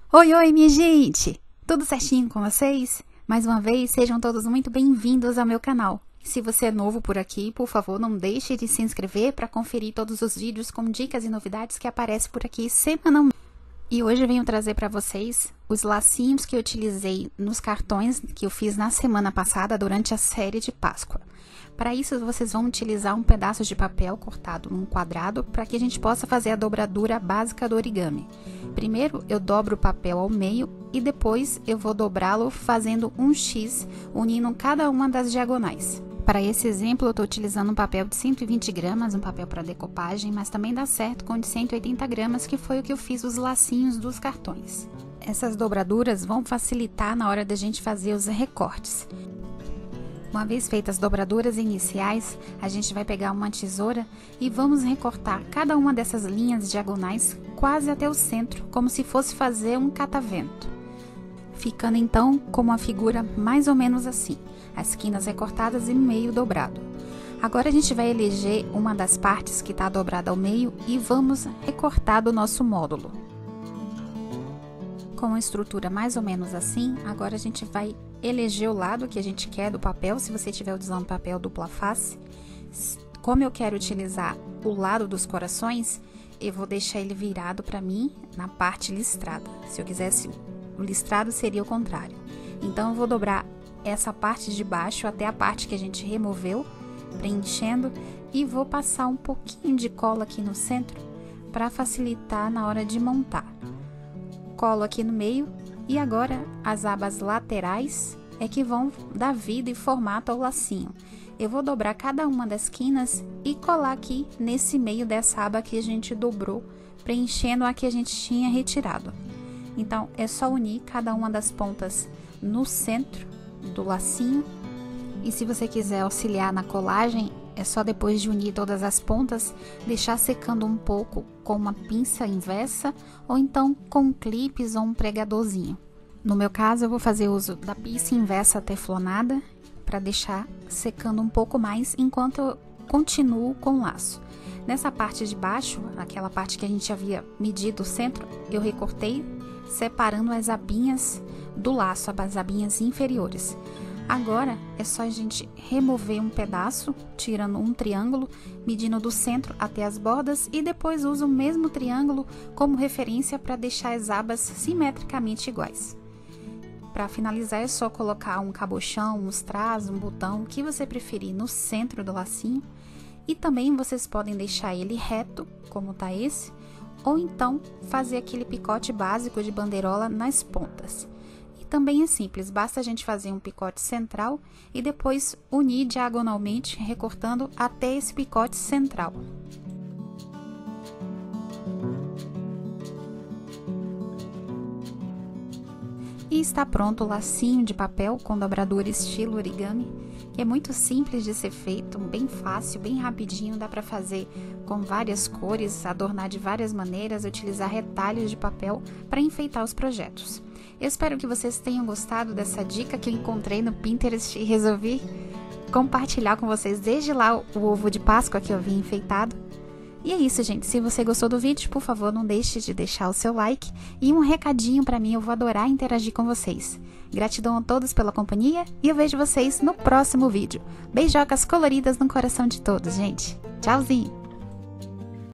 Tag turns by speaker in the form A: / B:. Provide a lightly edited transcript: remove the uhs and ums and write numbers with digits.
A: Oi, oi, minha gente! Tudo certinho com vocês? Mais uma vez, sejam todos muito bem-vindos ao meu canal. Se você é novo por aqui, por favor, não deixe de se inscrever para conferir todos os vídeos com dicas e novidades que aparecem por aqui semanalmente. E hoje eu venho trazer para vocês os lacinhos que eu utilizei nos cartões que eu fiz na semana passada durante a série de Páscoa. Para isso, vocês vão utilizar um pedaço de papel cortado num quadrado para que a gente possa fazer a dobradura básica do origami. Primeiro, eu dobro o papel ao meio e depois eu vou dobrá-lo fazendo um X, unindo cada uma das diagonais. Para esse exemplo, eu estou utilizando um papel de 120 gramas, um papel para decopagem, mas também dá certo com de 180 gramas, que foi o que eu fiz os lacinhos dos cartões. Essas dobraduras vão facilitar na hora da gente fazer os recortes. Uma vez feitas as dobraduras iniciais, a gente vai pegar uma tesoura e vamos recortar cada uma dessas linhas diagonais quase até o centro, como se fosse fazer um catavento. Ficando então com uma figura mais ou menos assim, as quinas recortadas e meio dobrado. Agora a gente vai eleger uma das partes que está dobrada ao meio e vamos recortar do nosso módulo. Com uma estrutura mais ou menos assim, agora a gente vai eleger o lado que a gente quer do papel, se você estiver usando papel dupla face. Como eu quero utilizar o lado dos corações, eu vou deixar ele virado para mim na parte listrada. Se eu quisesse, o listrado seria o contrário. Então eu vou dobrar essa parte de baixo até a parte que a gente removeu, preenchendo, e vou passar um pouquinho de cola aqui no centro para facilitar na hora de montar. Colo aqui no meio e agora as abas laterais é que vão dar vida e formato ao lacinho. Eu vou dobrar cada uma das quinas e colar aqui nesse meio dessa aba que a gente dobrou, preenchendo a que a gente tinha retirado. Então, é só unir cada uma das pontas no centro do lacinho. E se você quiser auxiliar na colagem, é só depois de unir todas as pontas, deixar secando um pouco com uma pinça inversa ou então com clipes ou um pregadorzinho. No meu caso, eu vou fazer uso da pinça inversa teflonada para deixar secando um pouco mais enquanto eu continuo com o laço. Nessa parte de baixo, aquela parte que a gente havia medido o centro, eu recortei separando as abinhas do laço, as abinhas inferiores. Agora é só a gente remover um pedaço, tirando um triângulo, medindo do centro até as bordas e depois usa o mesmo triângulo como referência para deixar as abas simetricamente iguais. Para finalizar é só colocar um cabochão, um strass, um botão, o que você preferir no centro do lacinho. E também vocês podem deixar ele reto, como tá esse, ou então fazer aquele picote básico de bandeirola nas pontas. Também é simples, basta a gente fazer um picote central e depois unir diagonalmente, recortando até esse picote central. E está pronto o lacinho de papel com dobradura estilo origami, que é muito simples de ser feito, bem fácil, bem rapidinho, dá para fazer com várias cores, adornar de várias maneiras, utilizar retalhos de papel para enfeitar os projetos. Eu espero que vocês tenham gostado dessa dica que eu encontrei no Pinterest e resolvi compartilhar com vocês desde lá o ovo de Páscoa que eu vi enfeitado. E é isso, gente. Se você gostou do vídeo, por favor, não deixe de deixar o seu like e um recadinho para mim, eu vou adorar interagir com vocês. Gratidão a todos pela companhia e eu vejo vocês no próximo vídeo. Beijocas coloridas no coração de todos, gente. Tchauzinho!